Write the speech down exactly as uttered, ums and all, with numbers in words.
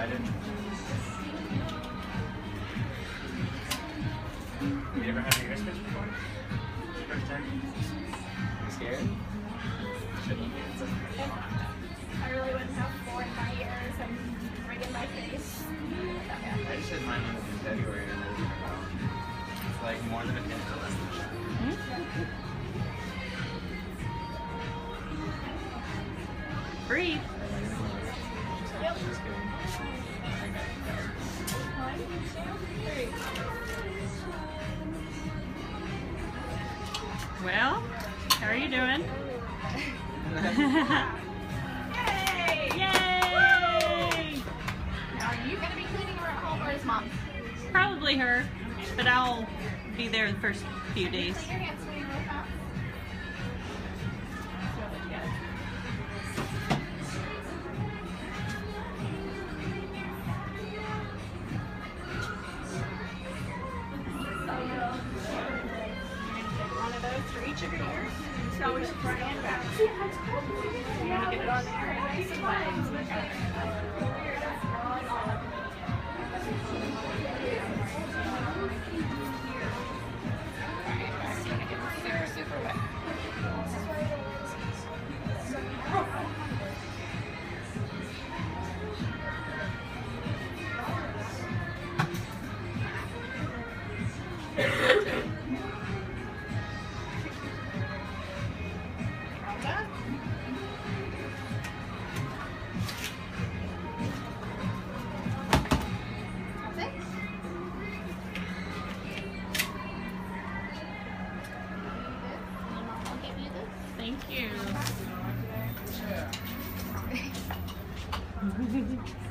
excited. Have you ever had an ear stitch before? First time? You scared? Shouldn't be. It's okay. I really wouldn't have four in my ears and ring in my face. I just had mine in February and it didn't go. It's like more than a minute or less than a shot. Hmm? Breathe. Yep. Just kidding. One, two, three. Well, how are you doing? Yay! Yay! Now, are you going to be cleaning her at home or is mom? Probably her, but I'll be there the first few days. Clean your hands, clean real fast. One of those for each of your ears. So we should front and back. You want to get it on there nice and wet. Super, super wet. All done. That's it. I'll give you this. Thank you.